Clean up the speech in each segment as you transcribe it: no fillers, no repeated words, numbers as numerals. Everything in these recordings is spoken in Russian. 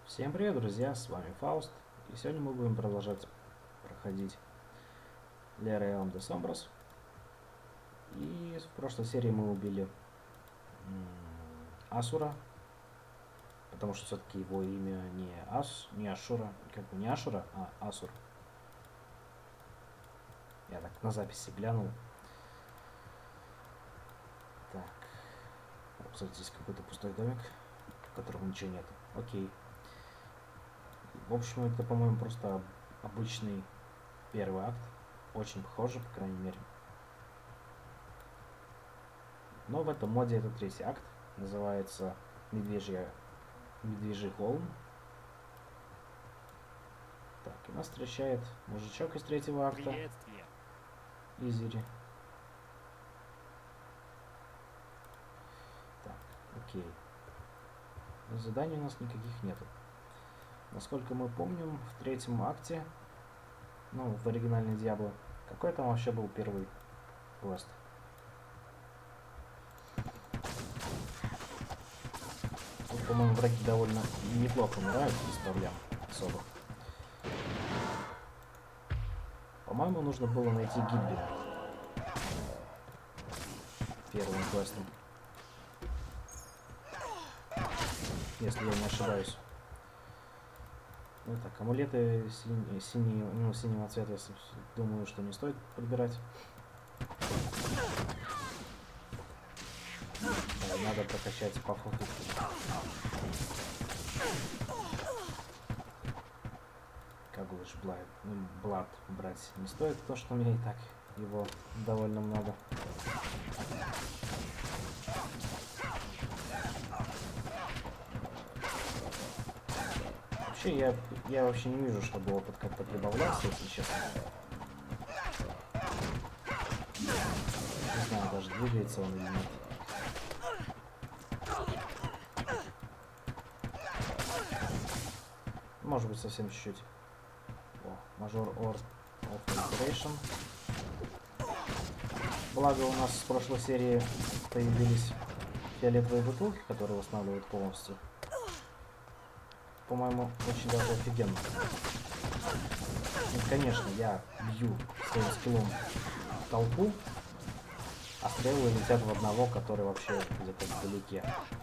Всем привет, друзья, с вами Фауст, и сегодня мы будем продолжать проходить Le Royaume des Sombres. И в прошлой серии мы убили Асура, потому что все-таки его имя не Ашура, как бы не Ашура, а Асур. Я так на записи глянул. Так, кстати, здесь какой-то пустой домик, в котором ничего нет. Окей. В общем, это, по-моему, просто обычный первый акт. Очень похоже, по крайней мере. Но в этом моде это третий акт. Называется Медвежий холм. Так, и нас встречает мужичок из третьего акта. Изири. Так, окей. Заданий у нас никаких нету. Насколько мы помним, в третьем акте, ну, в оригинальной Диабло, какой там вообще был первый квест? Тут, по-моему, враги довольно неплохо умирают без проблем особо. По-моему, нужно было найти Гиббина первым квестом, если я не ошибаюсь. Ну так, амулеты синего цвета, я думаю, что не стоит подбирать. Да, надо прокачать по фото. Как лучше Блад брать не стоит, то что у меня и так его довольно много. Вообще, я вообще не вижу, чтобы опыт как-то прибавлялся, если честно. Не знаю, даже двигается он или нет. Может быть, совсем чуть-чуть. О, Major Orb of Inspiration. Благо, у нас с прошлой серии появились фиолетовые бутылки, которые восстанавливают полностью. По-моему, очень даже офигенно. И, конечно, я бью своим скиллом в толпу, а стрелы летят в одного, который вообще где-то вдалеке.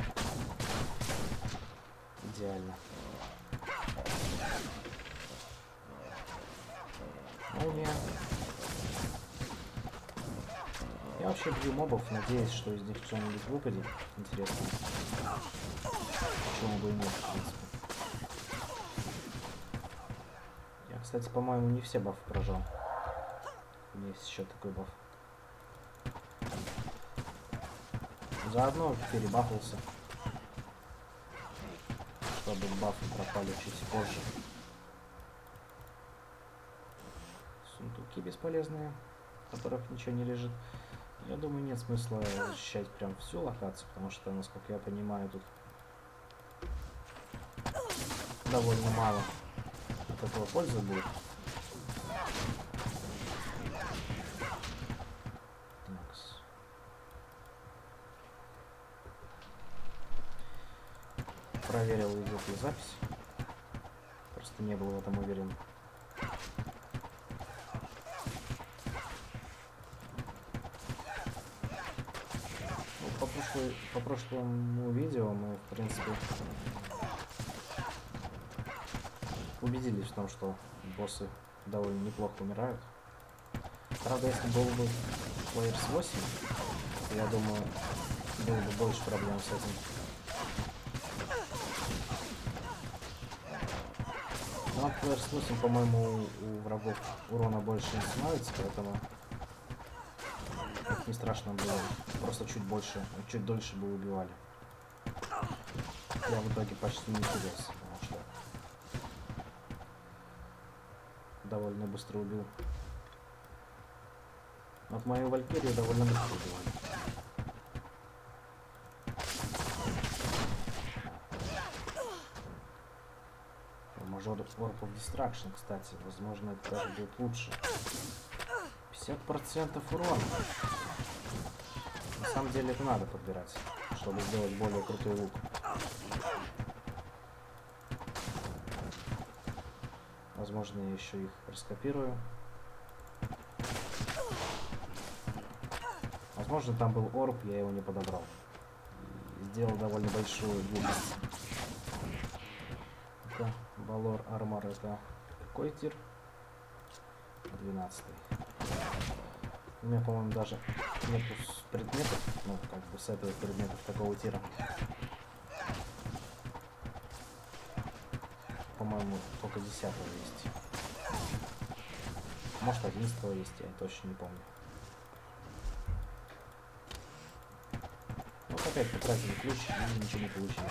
Идеально. Молния. Я вообще бью мобов, надеюсь, что из них что-нибудь выпадет. Интересно. Почему бы и нет, в принципе. Я, кстати, по-моему, не все бафы прожал. У меня есть еще такой баф. Заодно перебафался, чтобы бафы пропали чуть позже. Сундуки бесполезные, в которых ничего не лежит. Я думаю, нет смысла защищать прям всю локацию, потому что, насколько я понимаю, тут довольно мало от этого пользы будет. Такс. Проверил, идет ли запись. Просто не был в этом уверен. По прошлому видео мы, в принципе, убедились в том, что боссы довольно неплохо умирают. Правда, если был бы Players 8, то, я думаю, было бы больше проблем с этим. Но от Players 8, по-моему, у врагов урона больше не становится, поэтому это не страшно было. Просто чуть дольше бы убивали. Я в итоге почти не терялся, потому что довольно быстро убил. Вот мою Валькирию довольно быстро убивали. Major Orb of Destruction, кстати, возможно, это даже будет лучше. 50% урона. На самом деле это надо подбирать, чтобы сделать более крутой лук. Возможно, я еще их раскопирую. Возможно, там был орб, я его не подобрал. И сделал довольно большую глупость. Это Балор Армор, это какой тир? 12-й. У меня, по-моему, даже нету предметов, ну, как бы с этого предметов такого тира. По-моему, только 10-го есть. Может, 11-го есть, я точно не помню. Вот опять потратили ключ и ничего не получилось.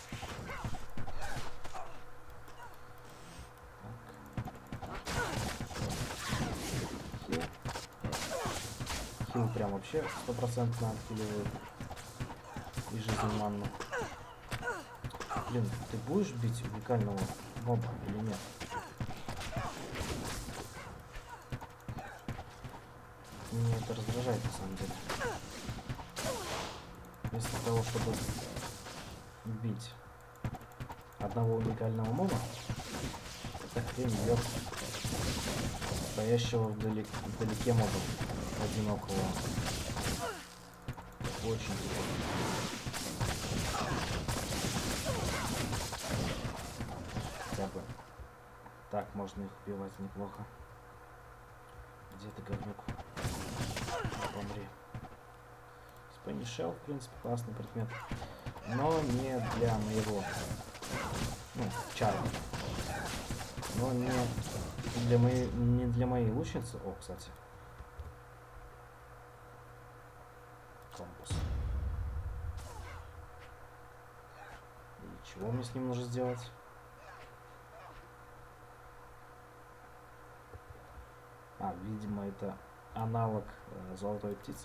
Хил прям вообще 100% отхиливает. И жизнь манну. Блин, ты будешь бить уникального моба или нет? Меня это раздражает на самом деле. Вместо того, чтобы бить одного уникального моба, эта хрень бьет стоящего вдалеке моба, одинокого. Очень тяжело. Хотя бы так можно их убивать неплохо. Где ты, говнюк? Помри. Спэнни Шелл, в принципе, классный предмет. Но не для моего... Ну, чара. Но не для моей лучницы. О, кстати. Компас. И чего мне с ним нужно сделать? А, видимо, это аналог золотой птицы.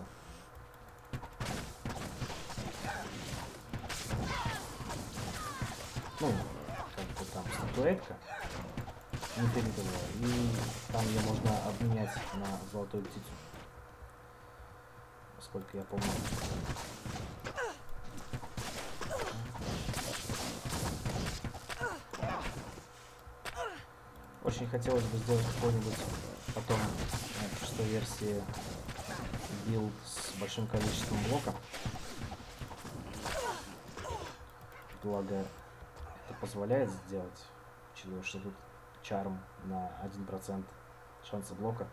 Ну, как бы там статуэтка нефритовая, и там ее можно обменять на золотую птицу. Насколько я помню. Очень хотелось бы сделать какой-нибудь потом в 6-й версии билд с большим количеством блоков. Благо это позволяет сделать, учитывая, что тут чарм на 1% шанса блока.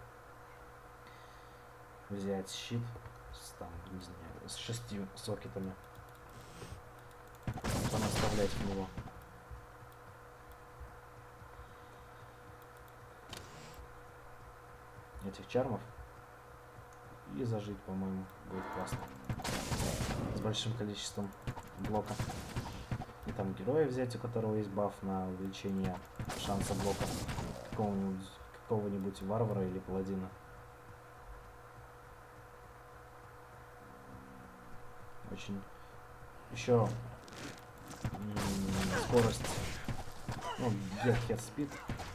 Взять щит с, там, не знаю, с 6 сокетами, понаставлять в него. Этих чармов и зажить, по-моему, будет классно. С большим количеством блока. И там героя взять, у которого есть баф на увеличение шанса блока. Какого-нибудь варвара или паладина. Очень. Еще скорость. Ну, get hit speed.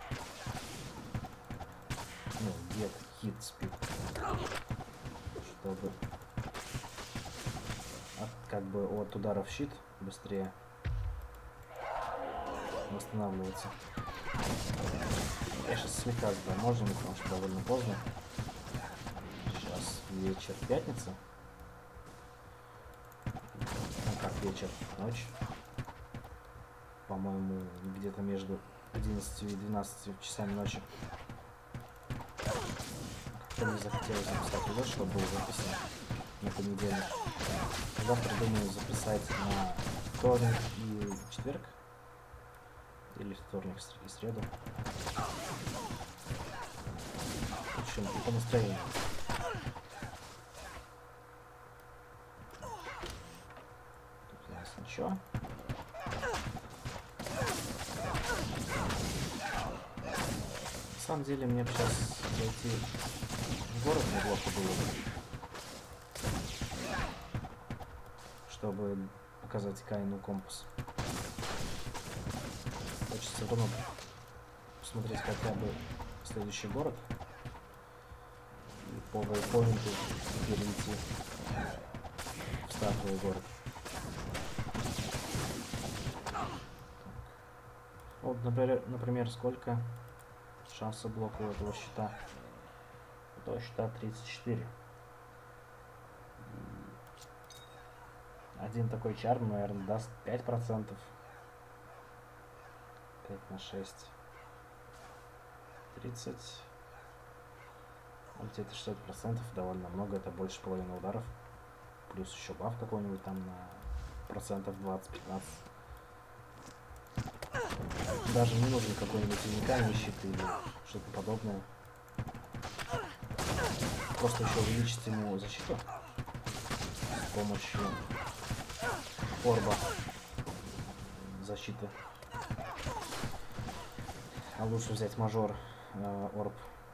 Ну, get hit speed. Чтобы как бы от ударов в щит быстрее восстанавливаться. Я сейчас слегка заторможен, потому что довольно поздно. Сейчас вечер, пятница. Ну как вечер, ночь. По-моему, где-то между 11 и 12 часами ночи. Как-то мне захотелось записать видео, чтобы было записано на понедельник. Завтра думаю записать на вторник и четверг. Или вторник и среду. В общем, и по настроению. Тут у нас ничего. На самом деле мне бы сейчас зайти в город неплохо было бы, чтобы показать Каину компас. Хочется равно посмотреть хотя бы следующий город и по вейпоинту перейти в стартовый город. Вот, например, сколько шансы блока у этого щита. У этого щита 34. Один такой чарм, наверное, даст 5%. 5 на 6. 30. Вот где-то 60% довольно много, это больше половины ударов. Плюс еще баф какой-нибудь там на процентов 20-15. Даже не нужен какой-нибудь уникальный щит или что-то подобное. Просто еще увеличить ему защиту с помощью орба защиты. А лучше взять мажор орб,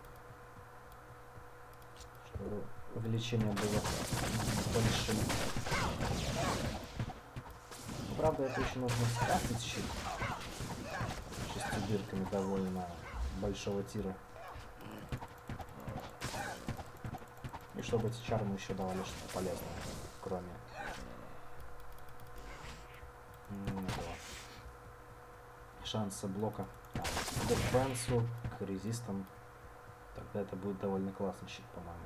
чтобы увеличение было большим. Но, правда, это еще нужно скрафтить щит 6 дырками довольно большого тира. И чтобы эти чармы еще давали что-то полезное, кроме шанса блока к дефенсу, к резистам. Тогда это будет довольно классный щит, по-моему.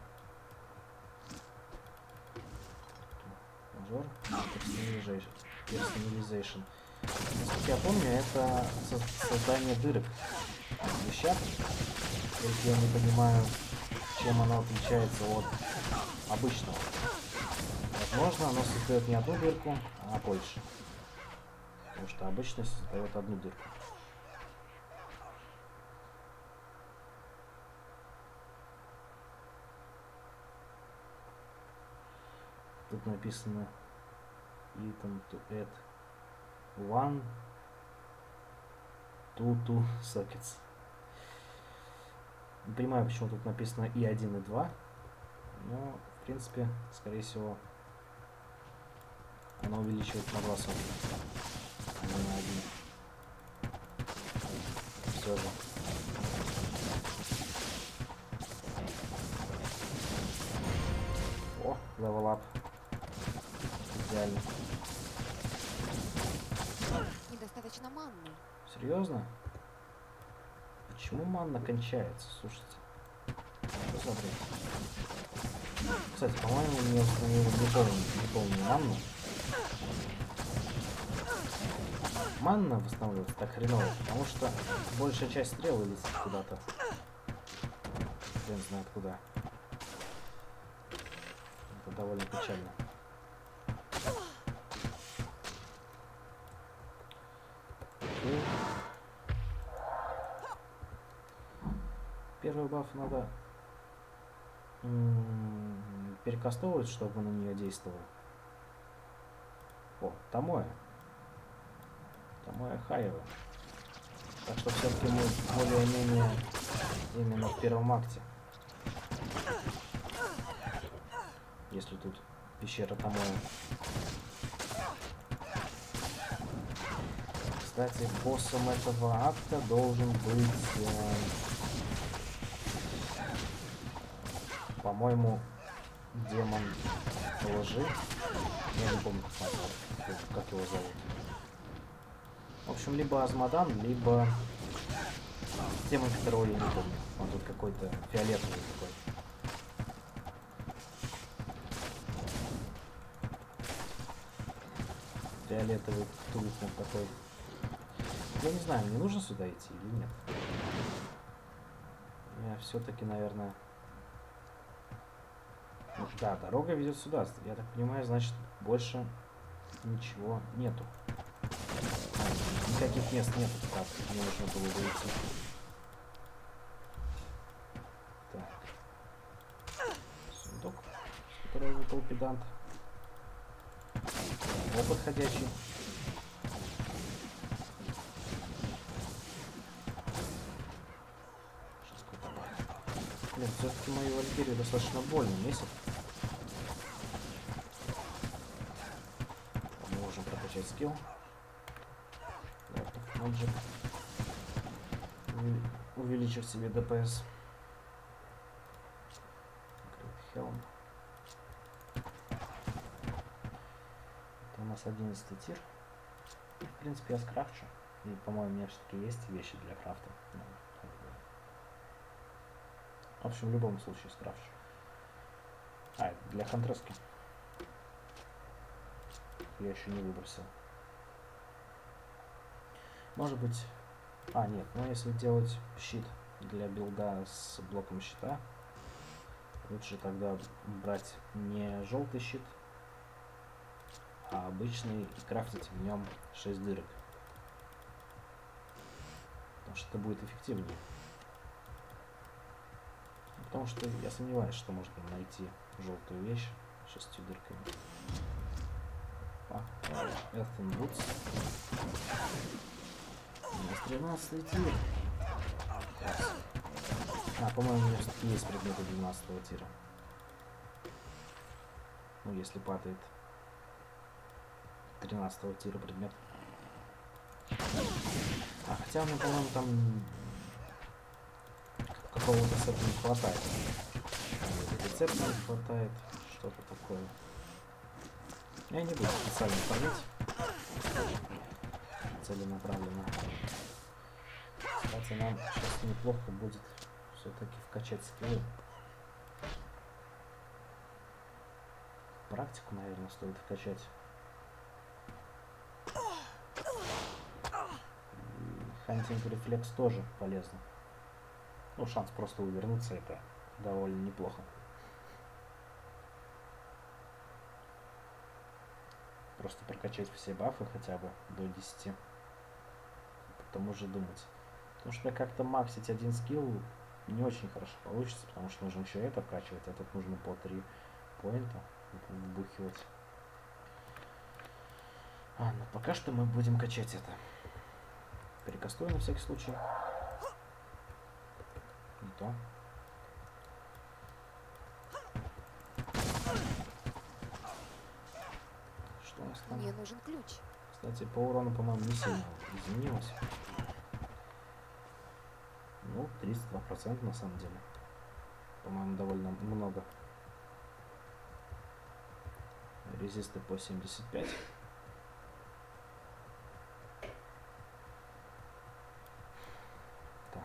Мажор, Personalization. Насколько я помню, это создание дырок в вещах. Только я не понимаю, чем оно отличается от обычного. Возможно, оно создает не одну дырку, а больше. Потому что обычно создает одну дырку. Тут написано item to add 1 to 2 sockets. Не понимаю, почему тут написано и 1, и 2. Но, в принципе, скорее всего, оно увеличивает на 2 сокета, а не на 1. Все же. О, level up. Идеально. Недостаточно манны. Серьезно? Почему манна кончается? Слушайте. Что за бред? Кстати, по-моему, мне установили неполную манну. Манна восстанавливается так хреново, потому что большая часть стрел летит куда-то. Хрен знает куда. Это довольно печально. Первый баф надо перекастовывать, чтобы на нее действовало. О, Томоя. Томоя Хаева. Так что все-таки мы более-менее именно в первом акте. Если тут пещера Томоя. Кстати, боссом этого акта должен быть, по-моему, демон лжи. Я не помню, как его зовут. В общем, либо Азмодан, либо демон, которого я не помню. Он тут какой-то фиолетовый такой. Фиолетовый тулупник такой. Я не знаю, мне нужно сюда идти или нет. Я все-таки, наверное... Да, дорога ведет сюда. Я так понимаю, значит, больше ничего нету. Никаких мест нету, как мне нужно было выйти. Так. Сундук, с которого выпал педант. Опыт ходячий. Блин, все-таки мою валькирию достаточно больно месяц. Мы можем прокачать скилл. Magic. Увеличив себе ДПС. Helm. Это у нас 11 тир. В принципе, я скрафчу. И, по-моему, у меня все-таки есть вещи для крафта. В общем, в любом случае скрафчу. А, для контраски. Я еще не выбросил. Может быть... А, нет, ну если делать щит для билда с блоком щита, лучше тогда брать не желтый щит, а обычный и крафтить в нем 6 дырок. Потому что это будет эффективнее. Потому что я сомневаюсь, что можно найти желтую вещь с 6 дырками. Элтон Бутс. У нас 13 тир. А, по-моему, у меня все-таки есть предметы 12 тира. Ну, если падает 13 тира предмет. А, хотя мне, по-моему, там какого-то сета не хватает. Рецепта не хватает, что-то такое. Я не буду специально фармить. Целенаправленно. Кстати, нам сейчас неплохо будет все-таки вкачать скиллы. Практику, наверное, стоит вкачать. Хантинг рефлекс тоже полезно. Ну, шанс просто увернуться, это довольно неплохо. Просто прокачать все бафы хотя бы до 10. Потом уже думать. Потому что как-то максить один скилл не очень хорошо получится, потому что нужно еще это вкачивать, а тут нужно по 3 поинта вбухивать. А, ну пока что мы будем качать это. Перекастую на всякий случай. Не то. Что у нас там? Мне нужен ключ. Кстати, по урону, по-моему, не сильно изменилось. Ну, 32% на самом деле. По-моему, довольно много. Резисты по 75. Так.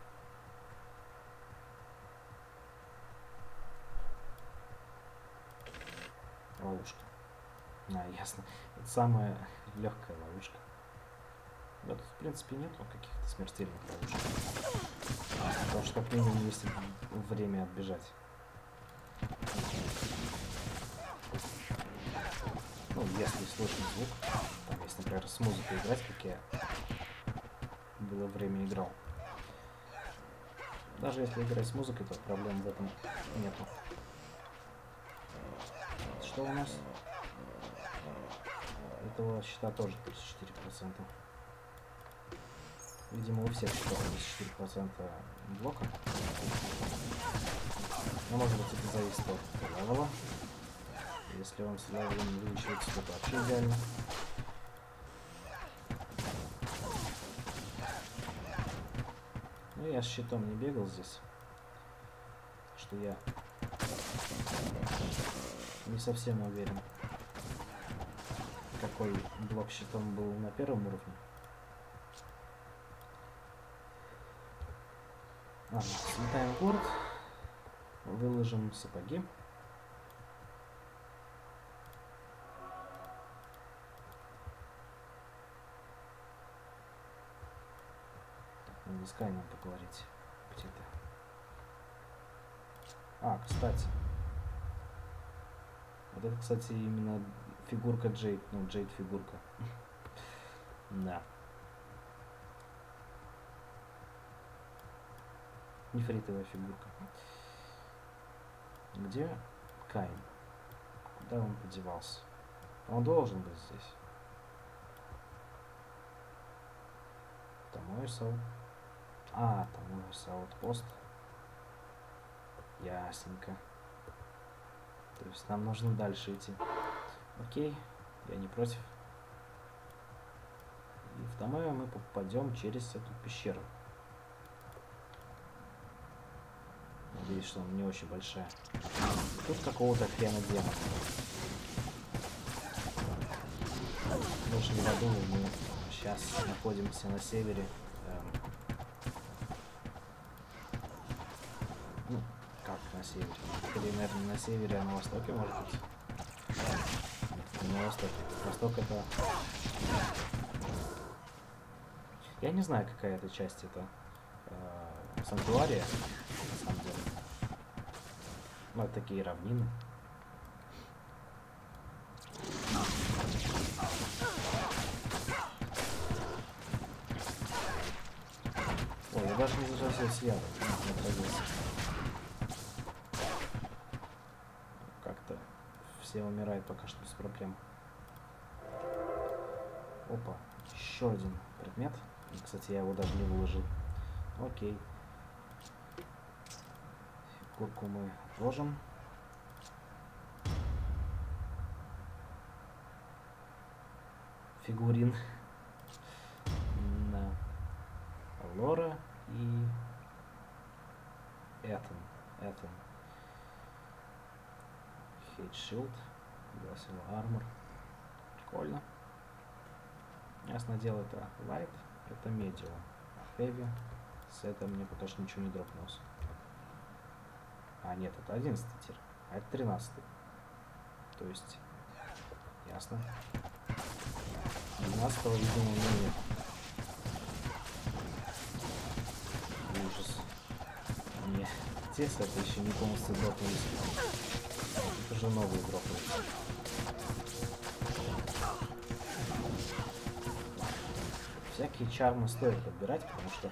Ловушка. А, ясно. Это самая легкая ловушка. Да, тут, в принципе, нету каких-то смертельных ловушек. Потому что, как минимум, есть время отбежать. Ну, если слышно звук, там, если, например, с музыкой играть, как я было время играл. Даже если играть с музыкой, то проблем в этом нету. Что у нас? Этого щита тоже 34%. Видимо, у всех щитов 34% блока. Но может быть это зависит от левела. Если он с левелом увеличивается, то это вообще идеально. Ну, я с щитом не бегал здесь. Что я не совсем уверен, какой блок щитом был на первом уровне. Ладно, слетаем в город, выложим сапоги. Надо с Кайном поговорить. Где-то. А, кстати. Вот это, кстати, именно фигурка Джейд. Ну, Джейд фигурка. Да. Нефритовая фигурка. Где Кайн? Куда он подевался? Он должен быть здесь. Тамойсал. А, Тамойсал аутпост. Ясненько. То есть нам нужно дальше идти. Окей, я не против. И в Тамойо мы попадем через эту пещеру. Надеюсь, что она не очень большая. Тут какого-то хрена демона. В прошлом году мы сейчас находимся на севере. Ну, на севере. Или, наверное, на севере, а на востоке, может быть. Нет, не на востоке. Восток это... Я не знаю, какая это часть. Это санктуария, на самом деле. Ну, это такие равнины. Ой, я даже не зажался ядом. Не отразился. Как-то все умирают пока что без проблем. Опа, еще один предмет. Кстати, я его даже не выложил. Окей. Фигурку мы отложим. Фигурин. Да. Лора и Этан. Хейт Шилд. Glacial Armor. Прикольно. Ясно дело, это Light, это Medium. Heavy. С этого мне пока что ничего не дропнулось. А, нет, это 11 тир. А это 13. То есть, ясно. 12, видимо, у меня нет. Ужас. Не, тес это еще не полностью дропнулись. Это же новые дропнулись. Всякие чармы стоит подбирать, потому что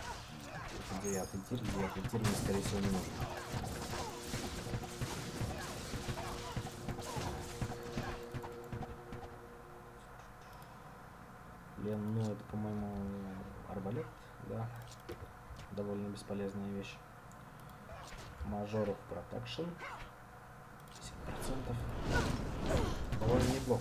9 тир мне, скорее всего, не нужен. Блин, ну это, по-моему, арбалет, да. Довольно бесполезная вещь. Мажоров протекшн 50%. Довольно неплохо.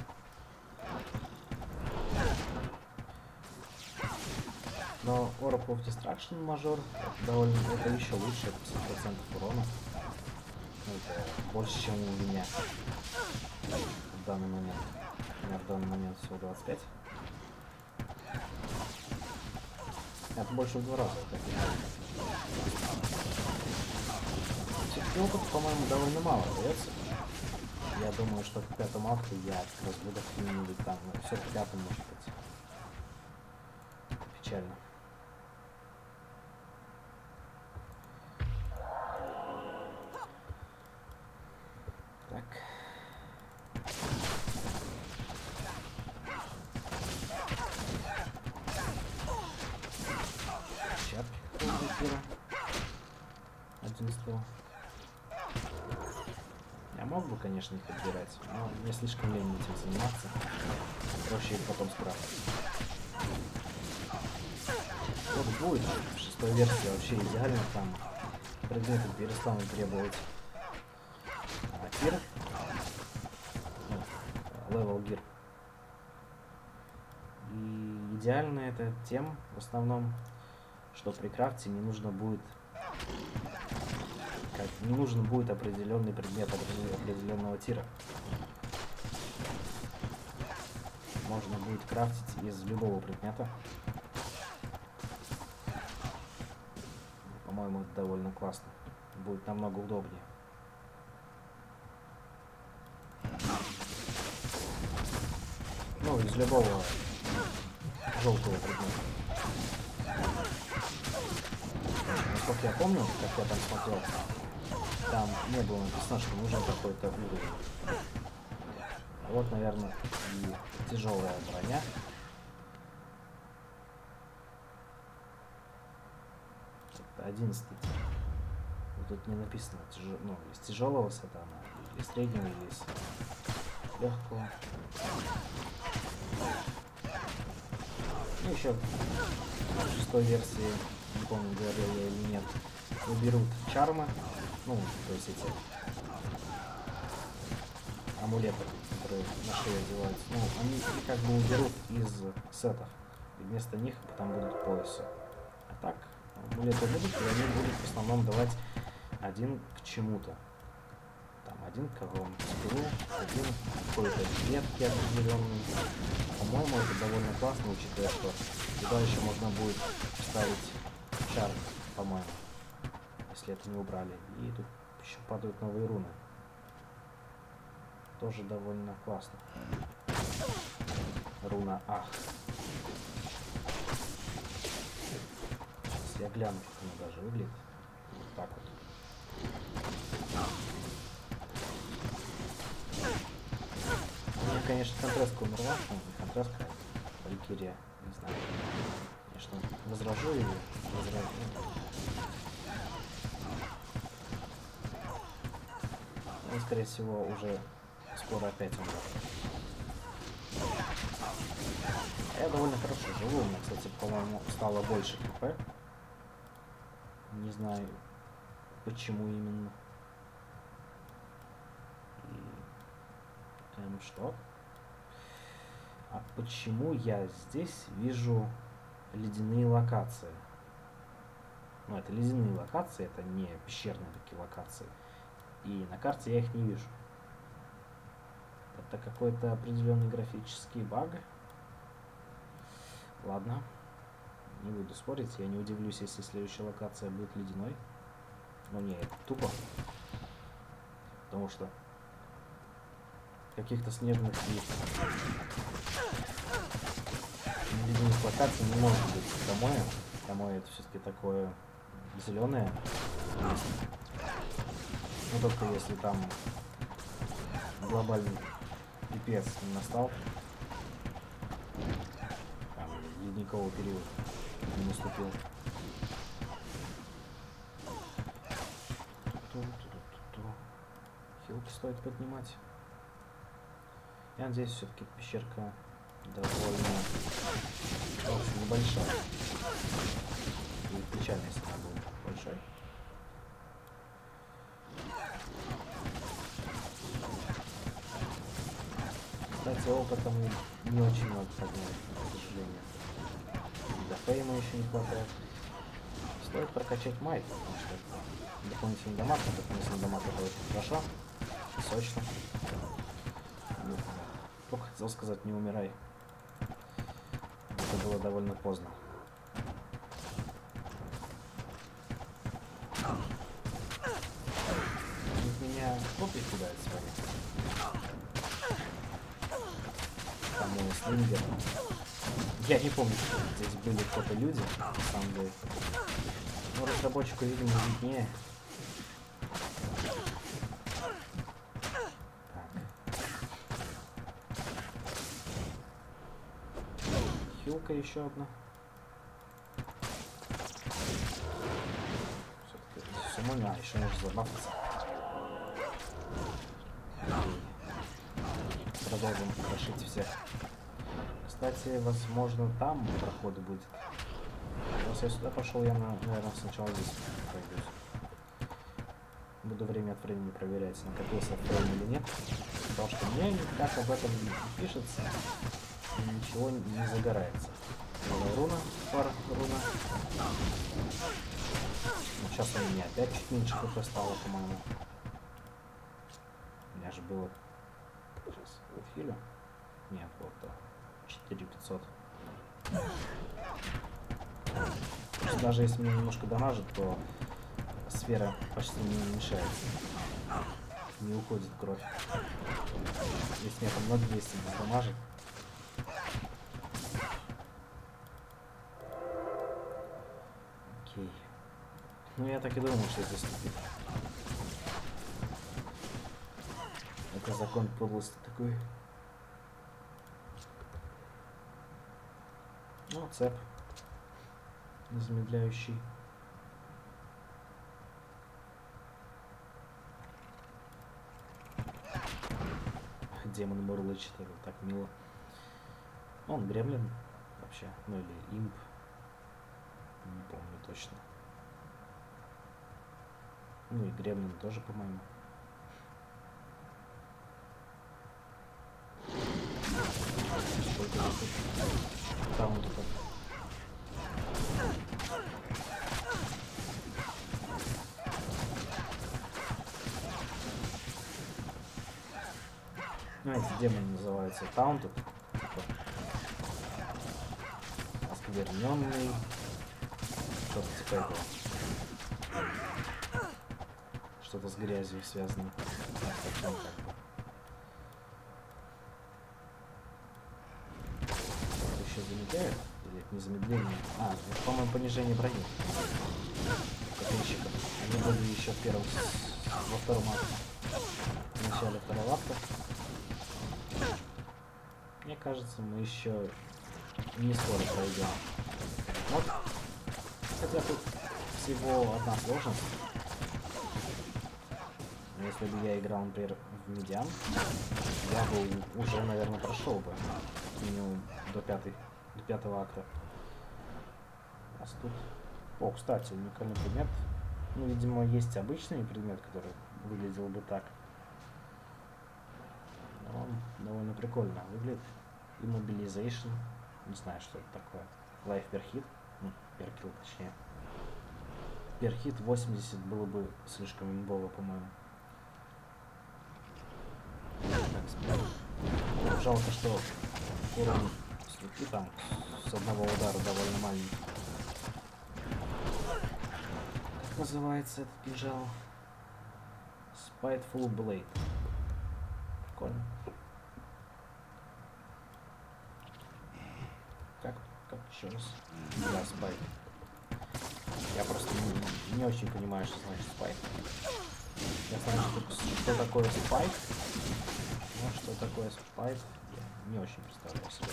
Но Oracle of Destruction мажор это еще лучше, 50% урона. Ну, это больше, чем у меня в данный момент. У меня в данный момент всего 25. Это больше в 2 раза. Все-таки опыта, по-моему, довольно мало дается. Я думаю, что к 5-му акту я как раз буду каким-нибудь там, ну, все к 5-му, может быть. Это печально. Так. Чапки какого-то 11. Я мог бы, конечно, их подбирать, но мне слишком лень этим заниматься. Проще их потом скрафтить. Вот будет в 6-й версии вообще идеально, там предметы перестанут требовать гир, левел гир. И идеально это тем, в основном, что при крафте не нужно будет определенный предмет определенного тира. Можно будет крафтить из любого предмета. По-моему, это довольно классно. Будет намного удобнее. Ну, из любого желтого предмета. Насколько я помню, как я там смотрел, там не было написано, что нужен какой-то уровень. Вот, наверное, и тяжелая броня. Это 11. Тут не написано, ну, из тяжелого сета она, из среднего, или из легкого. Ну, еще в 6-й версии, не помню, говорил я или нет, уберут чармы, ну, то есть эти амулеты, которые на шее одеваются, ну, они как бы уберут из сетов, и вместо них там будут поясы. А так, амулеты будут, и они будут в основном давать один к чему-то. Там один к какому-то скиллу, один к какой-то ветке определенной. По-моему, это довольно классно, учитывая, что туда еще можно будет вставить чар, по-моему. если это не убрали. И тут еще падают новые руны. Тоже довольно классно. Руна Ах. Сейчас я гляну, как она даже выглядит. Вот так вот. Мне, конечно, контреска умерла. Ну, не контреска, а Валькирия. Не знаю. Конечно, возражу или возражу. Он, скорее всего, уже скоро опять умрет. Я довольно хорошо живу. У меня, кстати, по-моему, стало больше КП. Не знаю, почему именно. Что? А почему я здесь вижу ледяные локации? Ну, это ледяные локации, это не пещерные такие локации. И на карте я их не вижу. Это какой-то определенный графический баг. Ладно. Не буду спорить. Я не удивлюсь, если следующая локация будет ледяной. Но не, это тупо. Потому что каких-то снежных и ледяных локаций не может быть домой. Домой это все-таки такое зеленое место. Ну только если там глобальный пипец не настал, там ледниковый период не наступил. Хилки стоит поднимать. Я надеюсь, все-таки пещерка довольно небольшая. И печально, если она была большой. Кстати, опытом не очень много поднять, к сожалению. До фейма еще не хватает. Стоит прокачать майт, потому что дополнительный дамаг, дополнительный дамаг это очень хорошо, сочно. Только хотел сказать, не умирай. Это было довольно поздно. Меня копии кидает свои. Там у Слингер. Я не помню, что здесь были кто-то люди, на самом деле. Но разработчику, видимо, виднее. Хилка еще одна. Все-таки сумма, а еще нужно забафаться. Продолжим крошить всех. Кстати, возможно, там проход будет. Раз я сюда пошел, я, наверное, сначала здесь пройдусь. Буду время от времени проверять, накопился фрейм или нет. Потому что мне никак об этом не пишется. Ничего не загорается. Новая руна, пара руна. Но сейчас у меня опять чуть меньше ХП стало, по-моему. У меня же было... Сейчас, ухилю. Нет, вот так. 4500. Даже если мне немножко дамажит, то сфера почти не уменьшается. Не уходит кровь. Если мне там 0,200 дамажит. Окей. Ну я так и думал, что это ступит. Это закон подлости такой. Ну, цеп. Замедляющий. Демон мурлычет, это так мило. Он гремлин вообще, ну или имп. Не помню точно. Ну и гремлин тоже, по-моему. Там вот это. Ну, эти демоны называются Taunted. Оскверненный. Что-то типа этого. что-то с грязью связано. Совсем как бы. Еще замедляет? Или это не замедление? А, это, по-моему, понижение брони. Копейщиков. Они были еще во втором акте. В начале второго акта. Мне кажется, мы еще не скоро пройдем. Вот. Хотя тут всего одна сложность. Но если бы я играл, например, в медиан, я бы уже, наверное, прошел бы минимум до пятого акта. У нас тут... О, кстати, уникальный предмет. Ну, видимо, есть обычный предмет, который выглядел бы так. Но он довольно прикольно выглядит. Immobilization. Не знаю, что это такое. Life per hit. Ну, per kill, точнее. Per hit 80 было бы слишком имбово, по-моему. Так, жалко, что урон с руки там с одного удара довольно маленький. Как называется этот кинжал? Spiteful Blade. Прикольно. Как еще раз? Да, спайк. Я просто не очень понимаю, что значит спайк. Я знаю, что такое спайк. Но что такое спайк, я не очень представляю себе.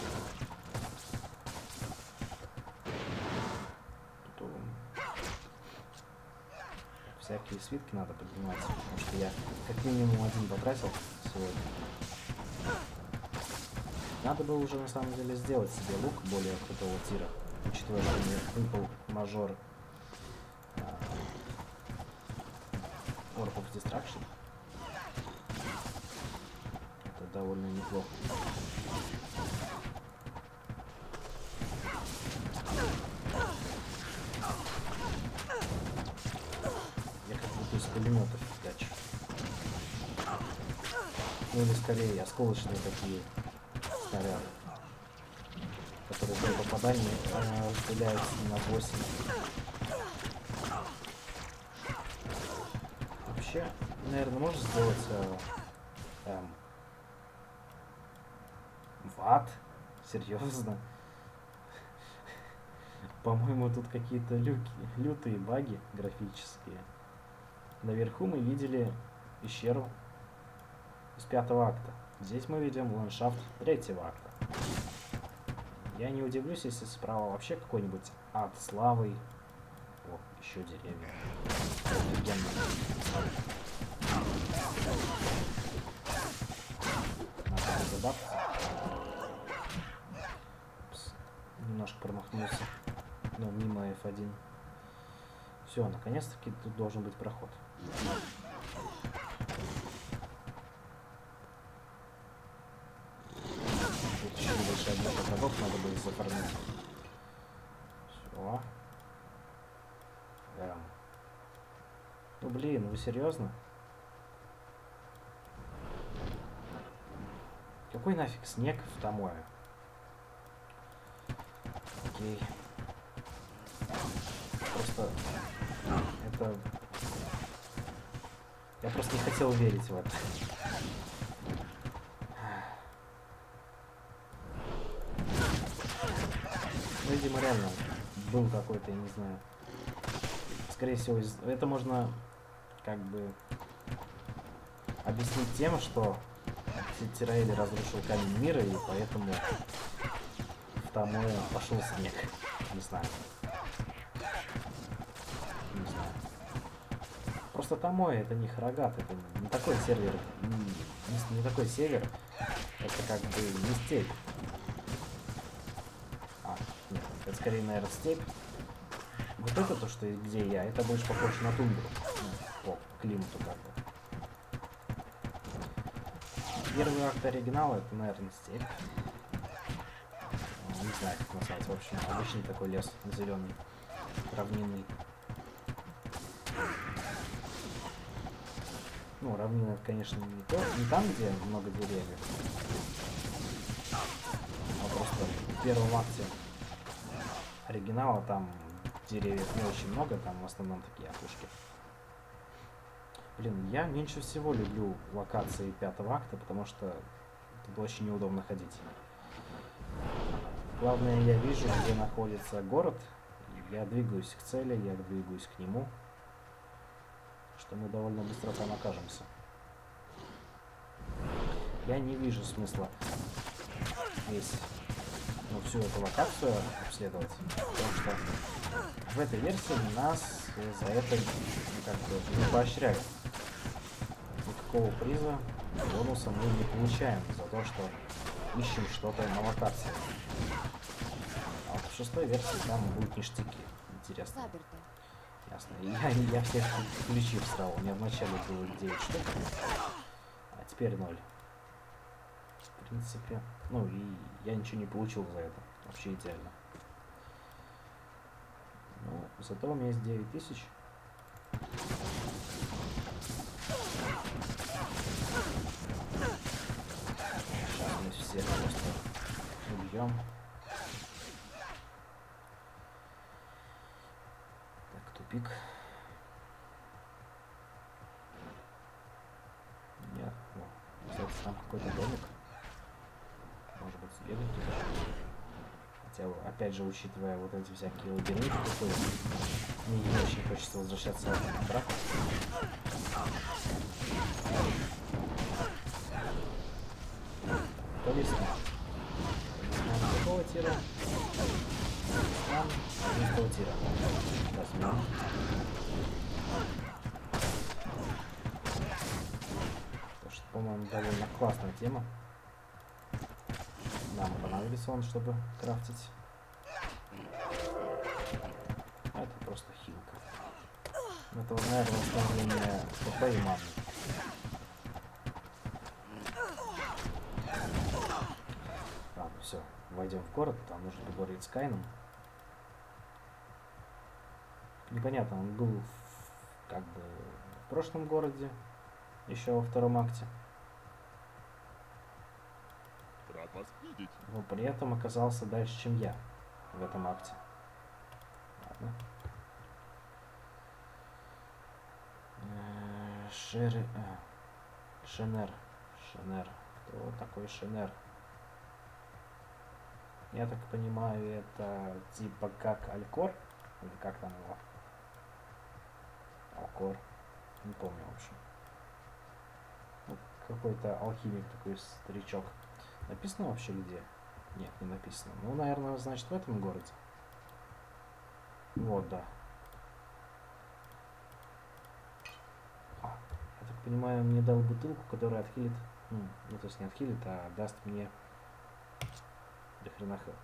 Тут всякие свитки надо поднимать, потому что я как минимум один потратил сегодня. Надо было уже на самом деле сделать себе лук более крутого тира, учитывая, что мне выпал мажор Orb of Destruction. Это довольно неплохо. Я как будто из пулеметов фигачу. Ну или скорее осколочные такие снаряды, которые при попадании разделяются на 8. Вообще, наверное, можно сделать ват? Серьезно? По-моему, тут какие-то лютые баги графические. Наверху мы видели пещеру из 5-го акта. Здесь мы видим ландшафт 3-го акта. Я не удивлюсь, если справа вообще какой-нибудь ад с лавой. О, еще деревья. Офигенно. Надо задаться. Немножко промахнулся. Но мимо F1. Все, наконец-таки тут должен быть проход. Тут еще небольшая блока врагов надо будет заформить. Все. Ну блин, вы серьезно? Какой нафиг снег в Томое? Окей. Просто это... Я просто не хотел верить в это. Ну, видимо, реально был какой-то, я не знаю. Скорее всего, это можно как бы объяснить тем, что Тираэль разрушил камень мира, и поэтому в Томое пошел снег. Не знаю. Не знаю. Просто Томое это не Харагат, это не такой сервер, не такой север. Это как бы не степь. А, нет, это скорее, наверное, степь. Вот это то, что где я, это больше похоже на тундру. Ну, по климату как бы. Первый акт оригинала это, наверное, степь. Не знаю, как назвать. В общем, обычный такой лес зеленый, равнинный. Ну, равнина, конечно, не там, где много деревьев. А просто в первом акте оригинала там деревьев не очень много, там в основном такие опушки. Блин, я меньше всего люблю локации 5-го акта, потому что тут очень неудобно ходить. Главное, я вижу, где находится город. Я двигаюсь к цели, я двигаюсь к нему. Что мы довольно быстро там окажемся. Я не вижу смысла всю эту локацию обследовать. Потому что в этой версии нас за это не поощряют. Никакого приза, бонуса мы не получаем за то, что ищем что-то на локации. А вот в 6-й версии там будут ништяки. Интересно. Заперто. Ясно. Я всех ключи встал. У меня вначале было 9 штук, а теперь 0. В принципе. Ну и я ничего не получил за это. Вообще идеально. Ну, зато у меня есть 9000. Сейчас мы всех просто убьем. Так, тупик. Нет, кстати, там какой-то домик. Может быть, сбегать туда. Хотя, опять же, учитывая вот эти всякие лабиринты, мне не очень хочется возвращаться обратно. Повесим. Какого тира? Нам 11 тира. Возьмем. Потому что, по-моему, довольно классная тема. Нам понадобится он, чтобы крафтить. А это просто хилка. Это, наверное, восстановление ХП и маны. Ладно, все. Войдем в город, там нужно поговорить с Кайном. Непонятно, он был как бы в прошлом городе, еще во 2-м акте. Рад вас видеть. Но при этом оказался дальше, чем я в этом акте. Ладно. Шенер. Кто такой Шенер? Я так понимаю, это типа как Алькор? Или как там его? Алкор. Не помню, в общем. Ну, какой-то алхимик такой, старичок. Написано вообще где? Нет, не написано. Ну, наверное, значит, в этом городе. Вот, да. Я так понимаю, мне дал бутылку, которая отхилит... Ну, то есть не отхилит, а даст мне до хрена хп.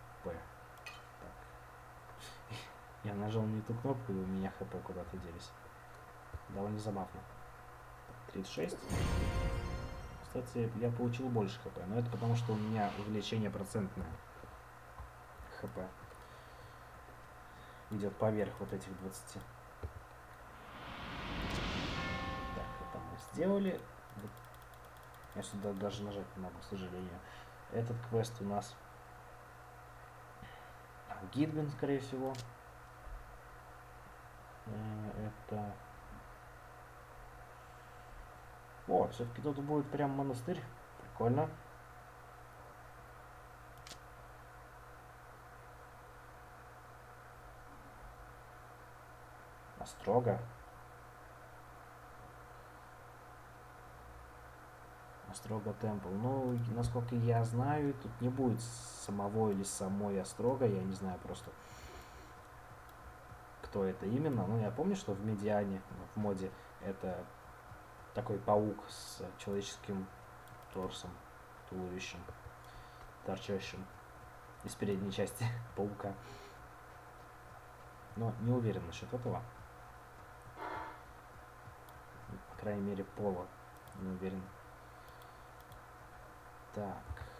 Так. Я нажал не ту кнопку, и у меня хп куда-то делись. Довольно забавно. 36. Кстати, я получил больше хп, но это потому, что у меня увеличение процентное хп идет поверх вот этих 20. Так, это мы сделали. Я сюда даже нажать не могу, к сожалению. Этот квест у нас Гидвин, скорее всего. Это... О, все-таки тут будет прям монастырь. Прикольно. Острога. Острога Темпл. Ну, насколько я знаю, тут не будет самого или самой Острога. Я не знаю просто, кто это именно. Ну, я помню, что в Медиане, в моде, это такой паук с человеческим торсом, туловищем, торчащим из передней части паука. Но не уверен насчет этого. По крайней мере, пола. Не уверен. Так.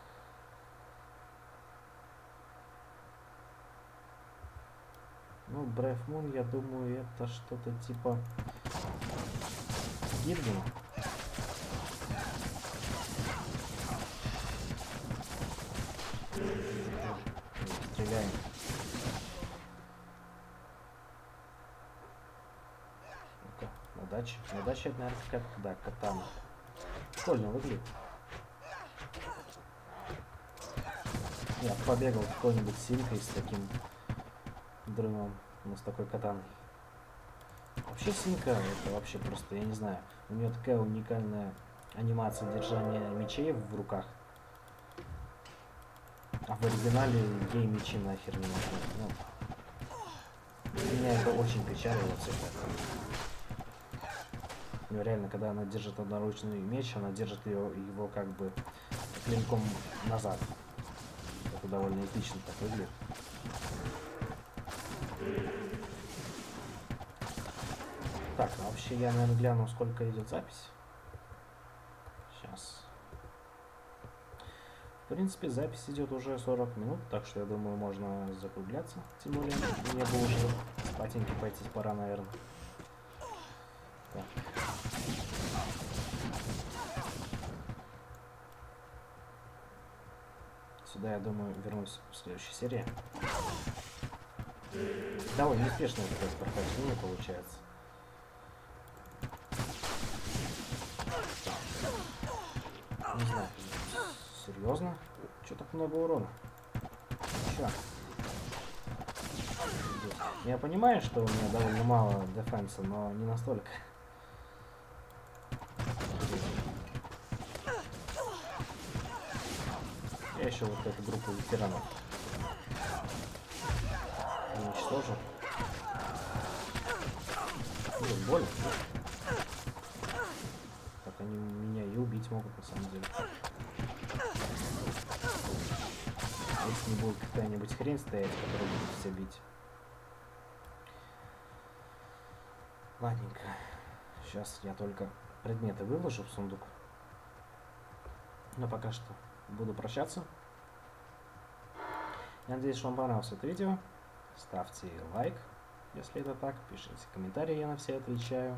Ну, Brave Moon, я думаю, это что-то типа Гидвина. Стреляем. Ну-ка, На даче. На даче это, наверное, какая-то, да, катана. Прикольно выглядит. Я побегал какой-нибудь силькой с таким дрыном, ну, с такой катаной. Вообще синька, это вообще просто, я не знаю, у нее такая уникальная анимация держания мечей в руках. А в оригинале ей мечи нахер не нужны. Ну, меня это очень печалило всегда. Ну, реально, когда она держит одноручный меч, она держит его как бы клинком назад. Это довольно эпично так выглядит. Так, ну вообще я, наверное, гляну, сколько идет запись. Сейчас. В принципе, запись идет уже 40 минут, так что я думаю, можно закругляться. Тем более, мне бы уже спатеньки пойти пора, наверное. Так. Сюда, я думаю, вернусь в следующей серии. Довольно успешное такое прохождение получается. Не знаю, серьезно? Что так много урона? Чё? Я понимаю, что у меня довольно мало дефенса, но не настолько. Я еще вот эту группу ветеранов уничтожу. Блин, больно. Так они меня и убить могут, на самом деле. Если не будет какая-нибудь хрень стоять, которая будет все бить. Ладненько. Сейчас я только предметы выложу в сундук. Но пока что буду прощаться. Я надеюсь, что вам понравилось это видео. Ставьте лайк, если это так. Пишите комментарии, я на все отвечаю.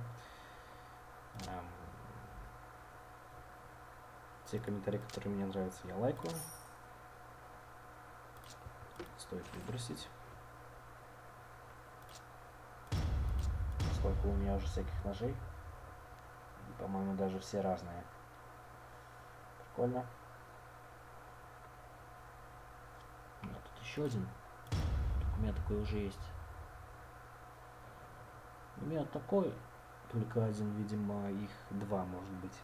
Те комментарии, которые мне нравятся, я лайкаю. Стоит выбросить. Сколько у меня уже всяких ножей. По-моему, даже все разные. Прикольно. А тут еще один. У меня такой уже есть. У меня такой. Только один, видимо, их два может быть.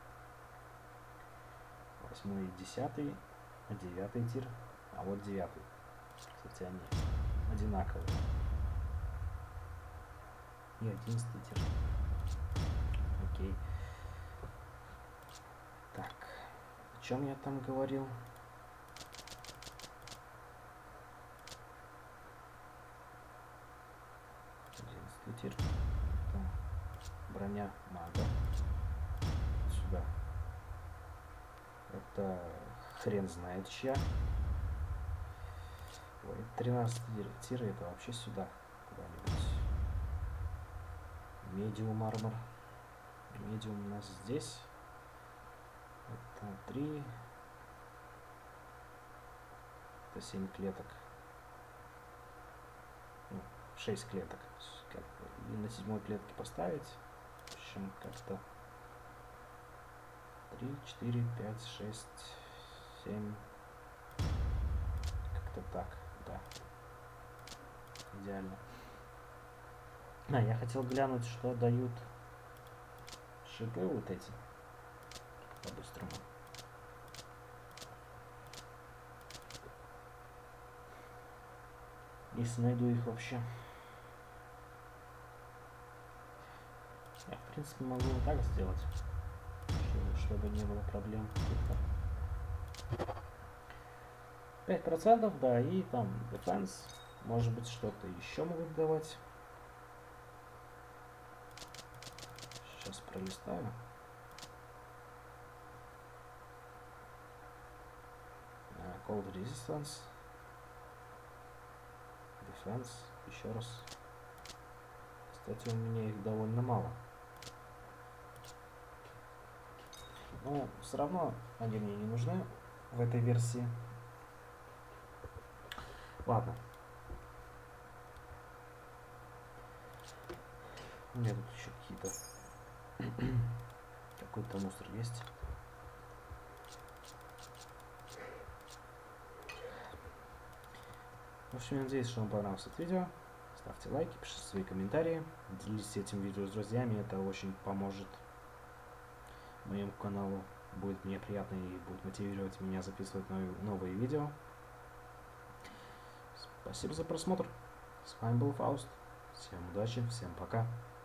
8 и 10, 9 тир. А вот 9. Кстати, они одинаковые. И 11 тир. Окей. Так. О чем я там говорил? 11 тир. Это броня мага. Сюда. Это хрен знает чья. Ой, 13 тир, это вообще сюда. Куда-нибудь. Медиум армор. Медиум у нас здесь. Это 3. Это 7 клеток. Ну, 6 клеток. И на 7 клетке поставить. В общем, как-то 3, 4, 5, 6, 7. Как-то так, да. Идеально. А, я хотел глянуть, что дают шипы вот эти. По-быстрому. Если найду их вообще. Я, в принципе, могу вот так сделать. Чтобы не было проблем. 5%, да, и там defense. Может быть, что-то еще могут давать. Сейчас пролистаю. Cold resistance. Defense. Еще раз. Кстати, у меня их довольно мало. Но все равно они мне не нужны в этой версии. Ладно. У меня тут еще какие-то Какой-то мусор есть. В общем, я надеюсь, что вам понравилось это видео. Ставьте лайки, пишите свои комментарии. Делитесь этим видео с друзьями. Это очень поможет моему каналу. Будет мне приятно и будет мотивировать меня записывать новые видео. Спасибо за просмотр. С вами был Фауст. Всем удачи, всем пока.